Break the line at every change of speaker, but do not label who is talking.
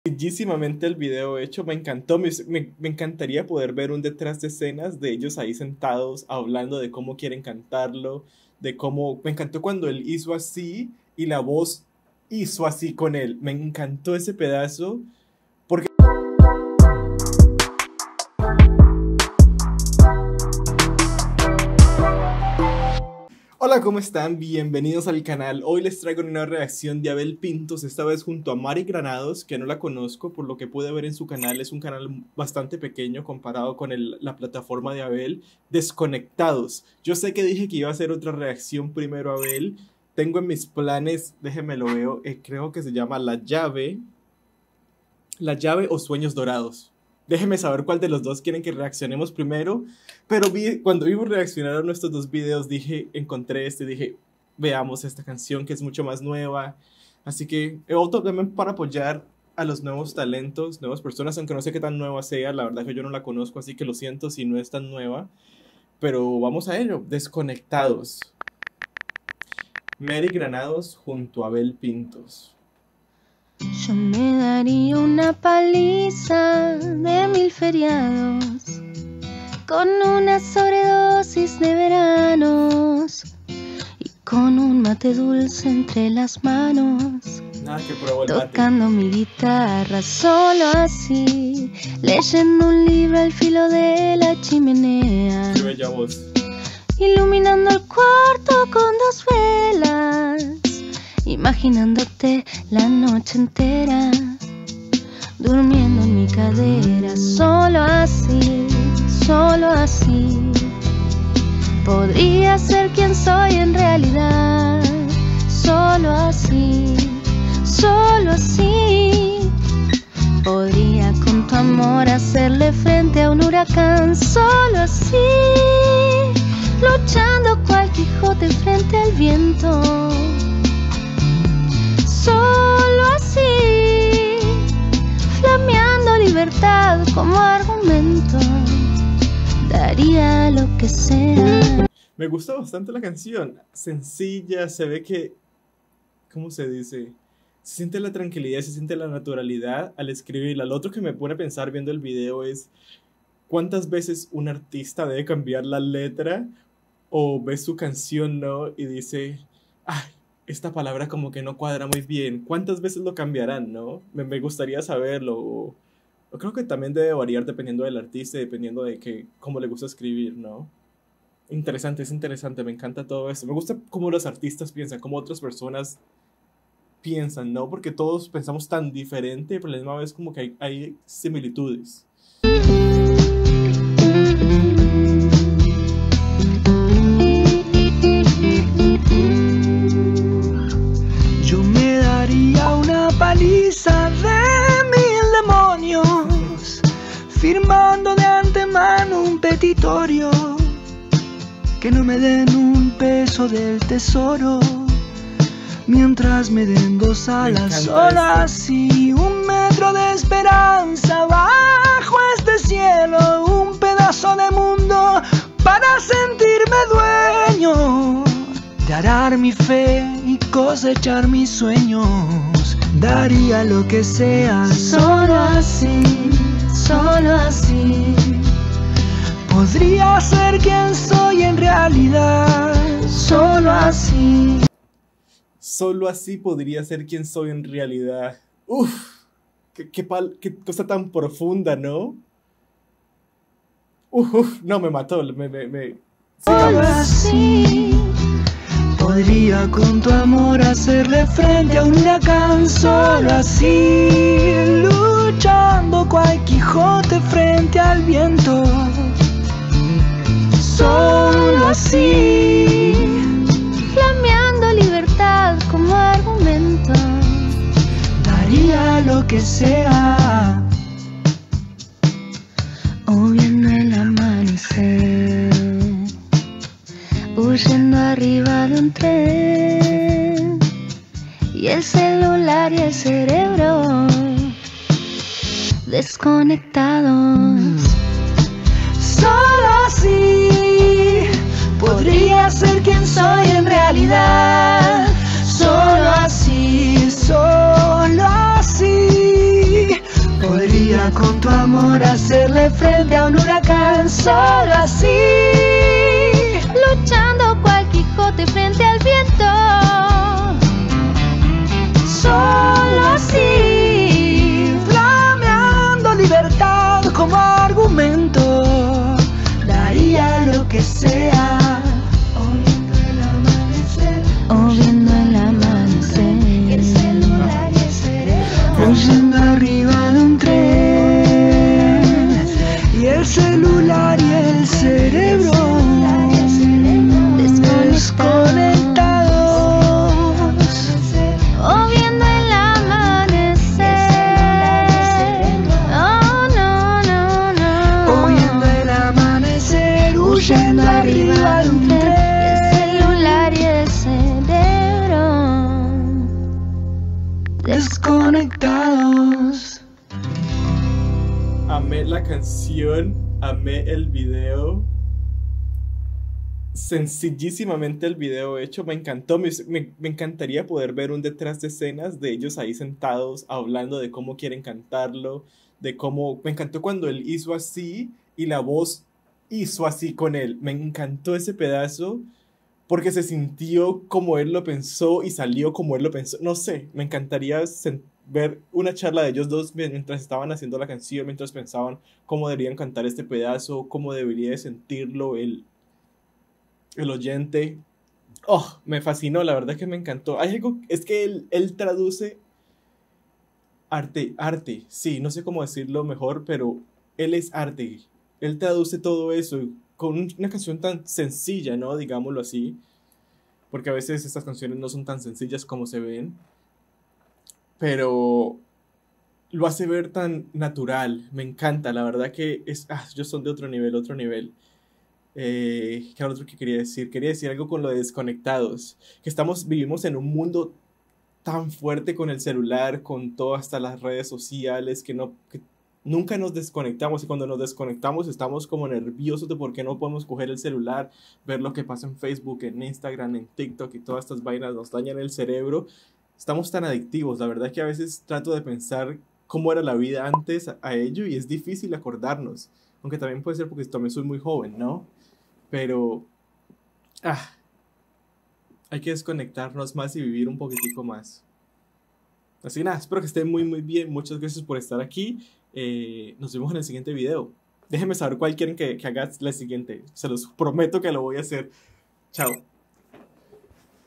Bellísimamente el video hecho, me encantó, me encantaría poder ver un detrás de escenas de ellos ahí sentados hablando de cómo quieren cantarlo, de cómo, me encantó cuando él hizo así y la voz hizo así con él, me encantó ese pedazo, porque... Hola, ¿cómo están? Bienvenidos al canal. Hoy les traigo una reacción de Abel Pintos, esta vez junto a Mari Granados, que no la conozco, por lo que pude ver en su canal. Es un canal bastante pequeño comparado con la plataforma de Abel. Desconectados. Yo sé que dije que iba a hacer otra reacción primero a Abel. Tengo en mis planes, déjenme lo veo, creo que se llama La Llave o Sueños Dorados. Déjenme saber cuál de los dos quieren que reaccionemos primero. Pero cuando vimos reaccionar a nuestros dos videos, encontré dije, veamos esta canción que es mucho más nueva. Así que otro también para apoyar a los nuevos talentos, nuevas personas, aunque no sé qué tan nueva sea. La verdad que yo no la conozco, así que lo siento si no es tan nueva. Pero vamos a ello, Desconectados. Mari Granados junto a Abel Pintos.
Yo me daría una paliza de 1000 feriados con una sobredosis de veranos y con un mate dulce entre las manos, tocando mi guitarra solo así, leyendo un libro al filo de la chimenea.
Qué bella voz.
Iluminando el cuarto con 2 velas, imaginándote la noche entera, durmiendo en mi cadera. Solo así, podría ser quien soy en realidad. Solo así, podría con tu amor hacerle frente a un huracán. Solo así, luchando cual Quijote frente al viento. Solo así, flameando libertad como argumento, daría lo que sea.
Me gusta bastante la canción, sencilla, se ve que, ¿cómo se dice? Se siente la tranquilidad, se siente la naturalidad al escribirla. Lo otro que me pone a pensar viendo el video es cuántas veces un artista debe cambiar la letra o ve su canción, ¿no? Y dice, ay, esta palabra como que no cuadra muy bien. ¿Cuántas veces lo cambiarán, no? Me gustaría saberlo. O creo que también debe variar dependiendo del artista, dependiendo de cómo le gusta escribir, ¿no? Interesante, es interesante, me encanta todo eso. Me gusta cómo los artistas piensan, cómo otras personas piensan, ¿no? Porque todos pensamos tan diferente, pero a la misma vez como que hay similitudes.
Paliza de 1000 demonios, firmando de antemano un petitorio, que no me den un peso del tesoro, mientras me den 2 alas. Solo así, 1 metro de esperanza bajo este cielo, un pedazo de mundo para sentirme dueño, de arar mi fe y cosechar mis sueños. Daría lo que sea. Solo así, podría ser quien soy en realidad. Solo así
Podría ser quien soy en realidad. Uf, qué cosa tan profunda, ¿no? No, me mató,
Solo así,
podría con tu amor hacerle frente a un huracán. Solo así, luchando cual Quijote frente al viento. Solo así,
flameando libertad como argumento,
daría lo que sea.
O viendo el amanecer, huyendo arriba de un tren, y el celular y el cerebro desconectados.
Solo así, podría ser quien soy en realidad. Solo así, con tu amor hacerle frente a un huracán. Solo así,
luchando cual Quijote frente al viento.
solo así, flameando libertad como argumento, daría lo que sea, o viendo el amanecer,
O viendo el amanecer.
el celular y el cerebro, huyendo arriba de un tren, y el celular y el cerebro desconectados,
O viendo el amanecer. Oh, no, no, no.
o viendo el amanecer, huyendo arriba de un
El
tren.
celular y el cerebro.
Desconectados.
Amé la canción, amé el video. Sencillísimamente el video hecho, me encantó. Me encantaría poder ver un detrás de escenas de ellos ahí sentados hablando de cómo quieren cantarlo, de cómo... Me encantó cuando él hizo así y la voz hizo así con él. Me encantó ese pedazo porque se sintió como él lo pensó y salió como él lo pensó. No sé, me encantaría ver una charla de ellos dos mientras estaban haciendo la canción, mientras pensaban cómo deberían cantar este pedazo, cómo debería de sentirlo el oyente. Oh, me fascinó, la verdad que me encantó. Hay algo, es que él traduce arte, sí, no sé cómo decirlo mejor, pero él es arte. Él traduce todo eso con una canción tan sencilla, ¿no? Digámoslo así, porque a veces estas canciones no son tan sencillas como se ven, pero lo hace ver tan natural. Me encanta, la verdad que ellos son de otro nivel, otro nivel. ¿Qué era lo otro que quería decir? Quería decir algo con lo de desconectados, que vivimos en un mundo tan fuerte con el celular, con todas hasta las redes sociales, que nunca nos desconectamos, y cuando nos desconectamos estamos como nerviosos de por qué no podemos coger el celular, ver lo que pasa en Facebook, en Instagram, en TikTok, y todas estas vainas nos dañan el cerebro. Estamos tan adictivos, la verdad que a veces trato de pensar cómo era la vida antes a ello y es difícil acordarnos, aunque también puede ser porque también soy muy joven, ¿no? Pero hay que desconectarnos más y vivir un poquitico más. Así que nada, espero que estén muy muy bien. Muchas gracias por estar aquí. Nos vemos en el siguiente video. Déjenme saber cuál quieren que haga la siguiente. Se los prometo que lo voy a hacer. Chao.